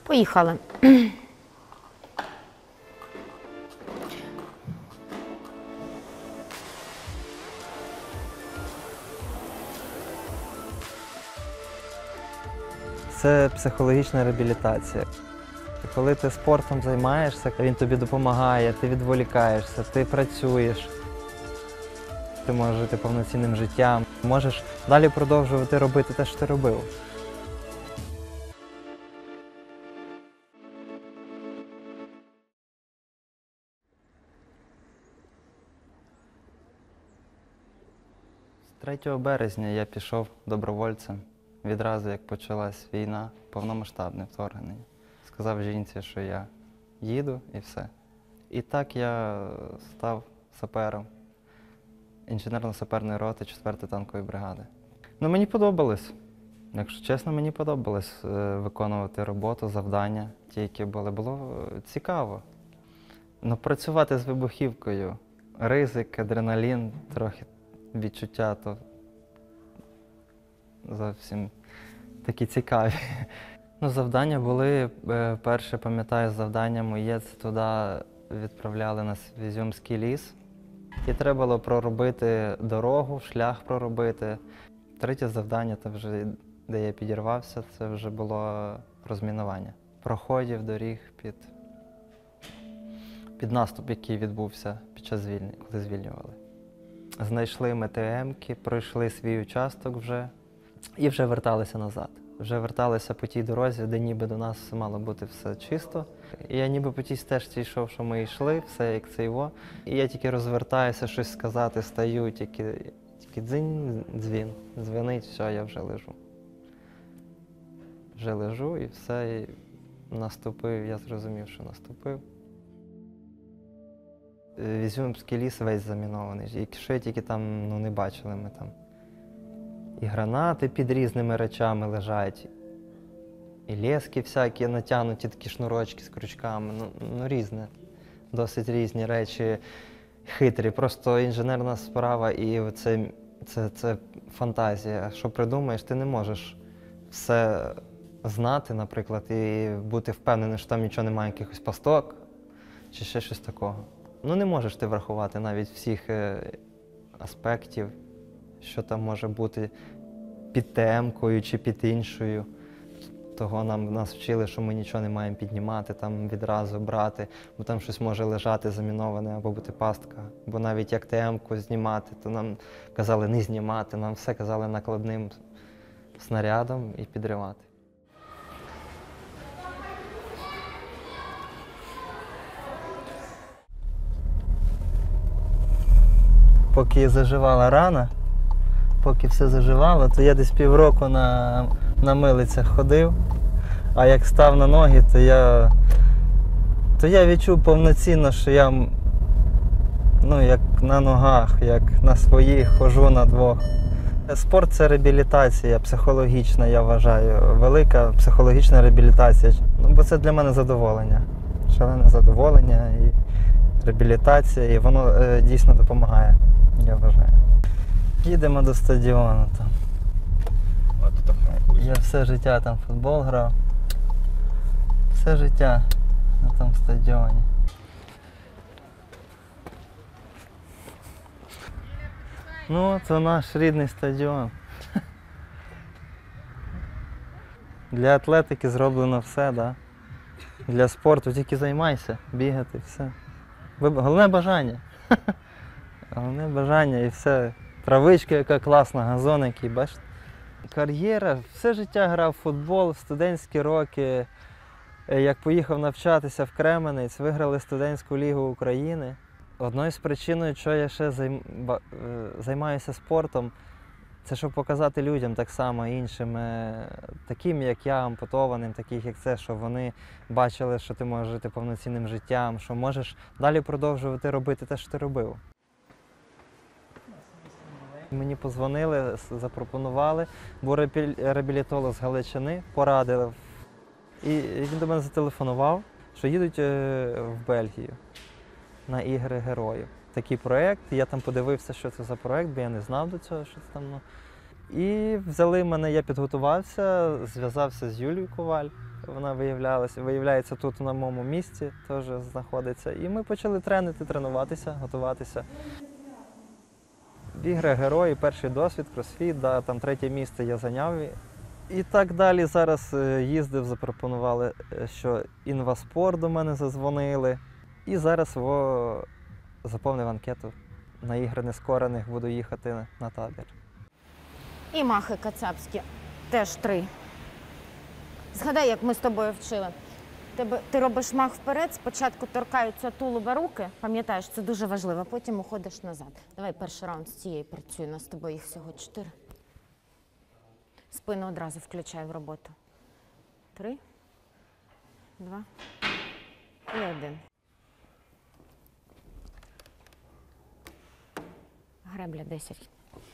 Поїхали. Це психологічна реабілітація. Коли ти спортом займаєшся, він тобі допомагає, ти відволікаєшся, ти працюєш, ти можеш жити повноцінним життям, можеш далі продовжувати робити те, що ти робив. З 3 березня я пішов добровольцем. Відразу, як почалась війна, повномасштабне вторгнення. Сказав жінці, що я їду і все. І так я став сапером інженерно-саперної роти 4-ї танкової бригади. Ну, мені подобалось, якщо чесно, мені подобалось виконувати роботу, завдання, ті, які були. Було цікаво. Ну, працювати з вибухівкою, ризик, адреналін, трохи відчуття, то зовсім такі цікаві. Ну, завдання були, перше, пам'ятаю, завдання моє, це туди відправляли нас в Ізюмський ліс. І треба було проробити дорогу, шлях проробити. Третє завдання, це вже, де я підірвався, це вже було розмінування. Проходів доріг під наступ, який відбувся під час звільнення, коли звільнювали. Знайшли МТМ-ки, пройшли свій участок вже і вже верталися назад. Вже верталися по тій дорозі, де ніби до нас мало бути все чисто. І я ніби по тій стежці йшов, що ми йшли, все як це його. І я тільки розвертаюся, щось сказати, стаю, тільки дзинь, дзвін, дзвонить, все, я вже лежу. Вже лежу і все, і наступив, я зрозумів, що наступив. Ізюмський ліс весь замінований, і що тільки там не бачили ми там. І гранати під різними речами лежать, і лески всякі натягнуті, такі шнурочки з крючками, ну різне, досить різні речі, хитрі, просто інженерна справа і це фантазія. Що придумаєш, ти не можеш все знати, наприклад, і бути впевнений, що там нічого немає, якихось пасток чи ще щось такого. Ну не можеш ти врахувати навіть всіх аспектів, що там може бути під темкою чи під іншою. Того нас вчили, що ми нічого не маємо піднімати, там відразу брати, бо там щось може лежати заміноване або бути пастка. Бо навіть як ТМ-ку знімати, то нам казали не знімати, нам все казали накладним снарядом і підривати. Поки заживала рана, поки все заживало, то я десь півроку на милицях ходив, а як став на ноги, то я відчув повноцінно, що я, як на ногах, як на своїх, хожу на двох. Спорт – це реабілітація психологічна, я вважаю, велика психологічна реабілітація, бо це для мене задоволення, шалене задоволення і реабілітація, і воно дійсно допомагає, я вважаю. Їдемо до стадіону там. Я все життя там в футбол грав. Все життя на тому стадіоні. Ну, це наш рідний стадіон. Для атлетики зроблено все, да? Для спорту тільки займайся, бігати, все. Головне бажання. Головне бажання і все. Травичка яка класна, газон який, бачите. Кар'єра, все життя грав в футбол, в студентські роки. Як поїхав навчатися в Кременець, виграли студентську лігу України. Одною з причин, що я ще займаюся спортом, це щоб показати людям так само іншим, таким як я, ампутованим, таких як це, щоб вони бачили, що ти можеш жити повноцінним життям, що можеш далі продовжувати робити те, що ти робив. Мені подзвонили, запропонували, був реабілітолог з Галичини, порадив. І він до мене зателефонував, що їдуть в Бельгію на Ігри Героїв. Такий проєкт, я там подивився, що це за проєкт, бо я не знав до цього, що це там. І взяли мене, я підготувався, зв'язався з Юлією Коваль. вона виявляється тут на моєму місці, теж знаходиться. І ми почали тренуватися, готуватися. Ігри герої, перший досвід, кросфіт, да, там 3-е місце я зайняв. І так далі. Зараз їздив, запропонували, що інваспорт до мене задзвонили. І зараз заповнив анкету. На ігри нескорених буду їхати на табір. І махи кацапські. Теж 3. Згадай, як ми з тобою вчили. Ти робиш мах вперед, спочатку торкаються тулуба руки, пам'ятаєш, це дуже важливо, потім уходиш назад. Давай перший раунд з цієї працюй, у нас з тобою їх всього 4. Спину одразу включай в роботу. 3, 2 і 1. Гребля 10.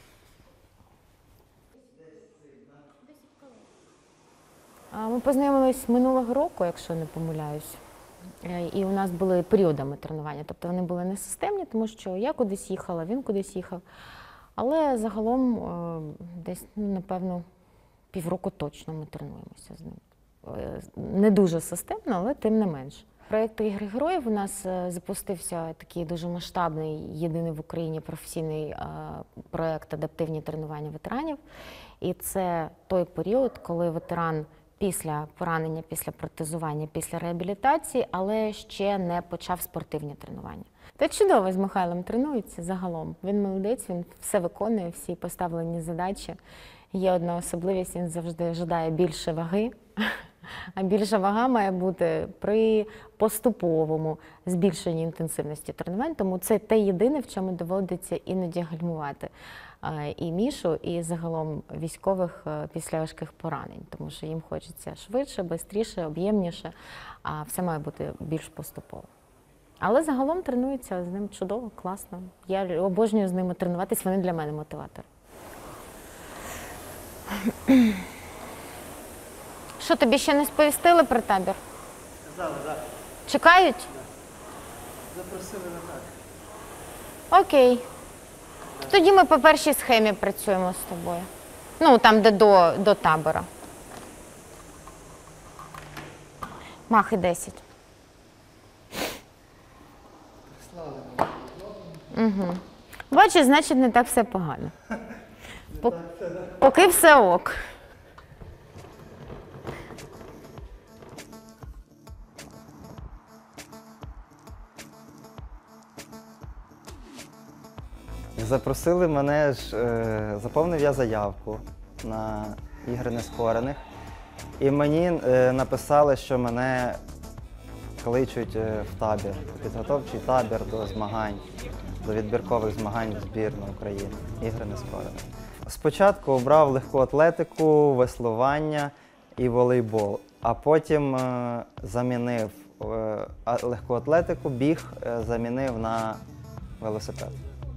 Ми познайомились минулого року, якщо не помиляюсь. І у нас були періодами тренування. Тобто вони були не системні, тому що я кудись їхала, він кудись їхав. Але загалом десь, напевно, півроку точно ми тренуємося з ним. Не дуже системно, але тим не менш. Проєкт «Ігри героїв» у нас запустився такий дуже масштабний, єдиний в Україні професійний проєкт «Адаптивні тренування ветеранів». І це той період, коли ветеран після поранення, після протезування, після реабілітації, але ще не почав спортивні тренування. Та чудово з Михайлом тренується загалом. Він молодець, він все виконує, всі поставлені задачі. Є одна особливість, він завжди жадає більше ваги. А більша вага має бути при поступовому збільшенні інтенсивності тренувань, тому це те єдине, в чому доводиться іноді гальмувати і Мішу, і загалом військових після важких поранень, тому що їм хочеться швидше, швидше, об'ємніше, а все має бути більш поступово. Але загалом тренуються з ним чудово, класно. Я обожнюю з ними тренуватись, вони для мене мотиватор. Що, тобі ще не сповістили про табір? Сказали, так. Чекають? Запросили на табір. Окей. Тоді ми по першій схемі працюємо з тобою. Ну, там, де до табора. Махи 10. Угу. Бачиш, значить, не так все погано. Поки все ок. Запросили мене заповнив я заявку на ігри нескорених. І мені написали, що мене кличуть в табір, підготовчий табір до змагань, до відбіркових змагань в збірну України, ігри нескорених. Спочатку обрав легку атлетику, веслування і волейбол, а потім замінив легку атлетику, біг замінив на велосипед.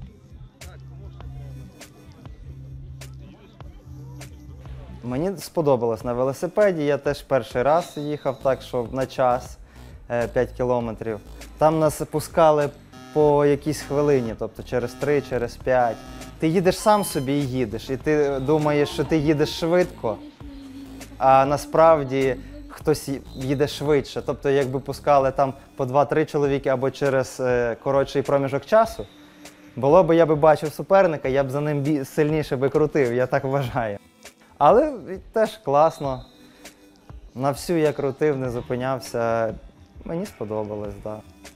Мені сподобалось на велосипеді, я теж перший раз їхав так, що на час 5 кілометрів. Там нас пускали по якійсь хвилині, тобто через 3, через 5. Ти їдеш сам собі і їдеш, і ти думаєш, що ти їдеш швидко, а насправді хтось їде швидше. Тобто якби пускали там по 2-3 чоловіки або через коротший проміжок часу, я би бачив суперника, я б за ним сильніше би крутив, я так вважаю. Але теж класно. На всю я крутив, не зупинявся. Мені сподобалось, так.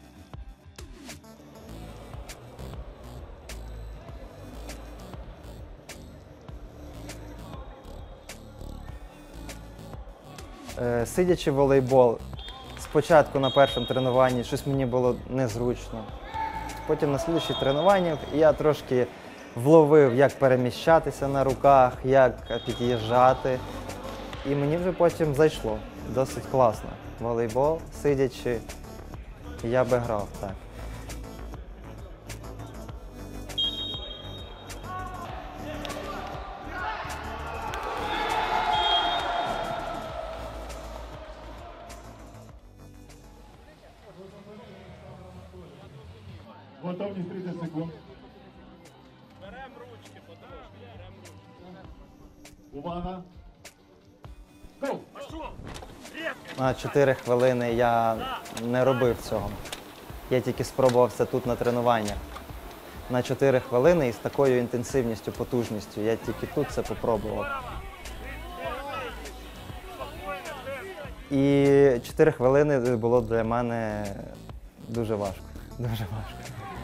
Сидячи в волейбол, спочатку на першому тренуванні щось мені було незручно. Потім на слідчі тренування я трошки вловив, як переміщатися на руках, як під'їжджати. І мені вже потім зайшло. Досить класно. Волейбол, сидячи, я би грав, так. Готовність 30 секунд. Беремо ручки потрошки, беремо ручки. Увага. Go! Пошов! На 4 хвилини я не робив цього. Я тільки спробував це тут на тренуваннях. На 4 хвилини і з такою інтенсивністю, потужністю. Я тільки тут це попробував. І 4 хвилини було для мене дуже важко. Дуже важко.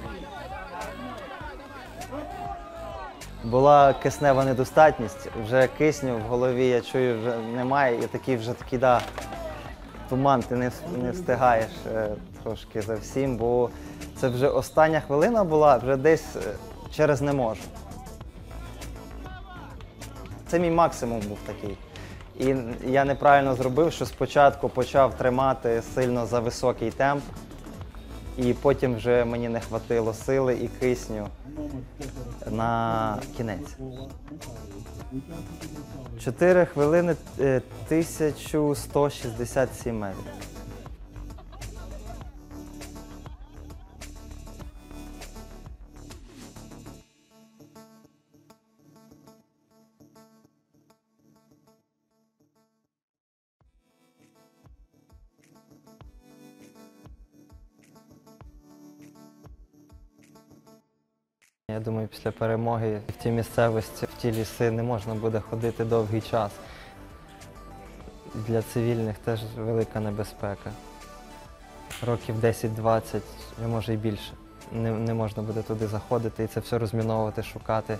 Була киснева недостатність, вже кисню в голові, я чую, вже немає, і такий да, туман, ти не встигаєш трошки за всім, бо це вже остання хвилина була, вже десь через не можу. Це мій максимум був такий. І я неправильно зробив, що спочатку почав тримати сильно за високий темп, і потім вже мені не хватило сили і кисню на кінець. 4 хвилини 1167 метрів. Я думаю, після перемоги в тій місцевості, в ті ліси не можна буде ходити довгий час. Для цивільних теж велика небезпека. Років 10-20, а може і більше. Не можна буде туди заходити і це все розміновувати, шукати.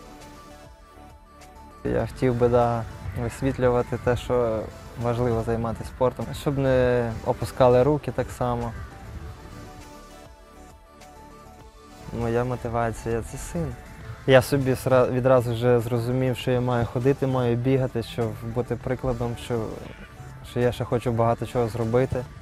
Я хотів би висвітлювати те, що важливо займатися спортом, щоб не опускали руки так само. Моя мотивація – це син. Я собі відразу вже зрозумів, що я маю ходити, маю бігати, щоб бути прикладом, що я ще хочу багато чого зробити.